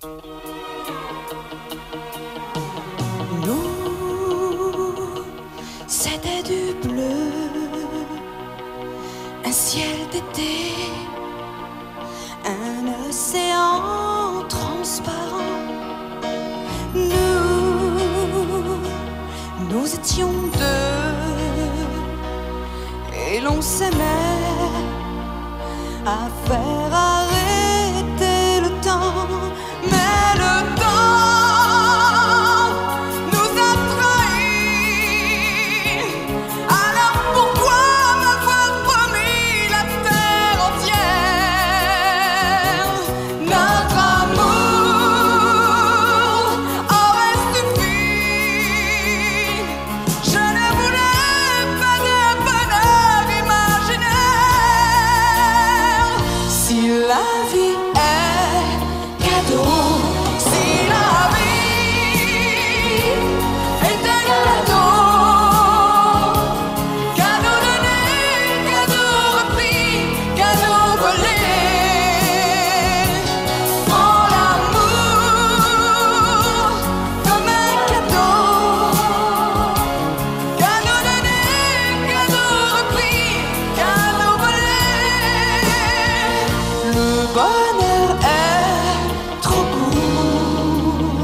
Nous, c'était du bleu, un ciel d'été, un océan transparent. Nous étions deux et l'on s'aimait à faire arrêter le temps. Mais le temps nous a trahis. Alors pourquoi m'avoir promis la terre entière? Notre amour aurait suffi. Je ne voulais pas de bonheur imaginaire. Si la vie est cadeau, si la vie est un cadeau, cadeau donné, cadeau repris, cadeau volé, prends l'amour comme un cadeau, cadeau donné, cadeau repris, cadeau volé. Le bonheur est trop court.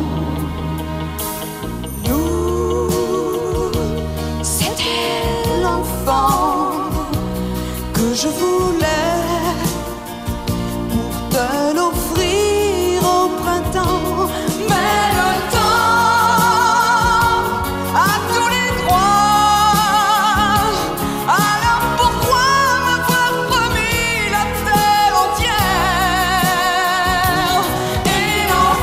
Nous, c'était l'enfant que je voulais pour te l'offrir au printemps. Mais le temps a tous les droits. Alors pourquoi m'avoir promis la terre entière? Et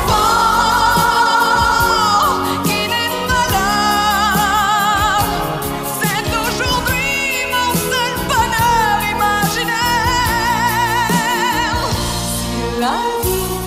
l'enfant qui n'est pas là, c'est aujourd'hui mon seul bonheur imaginaire. Si la vie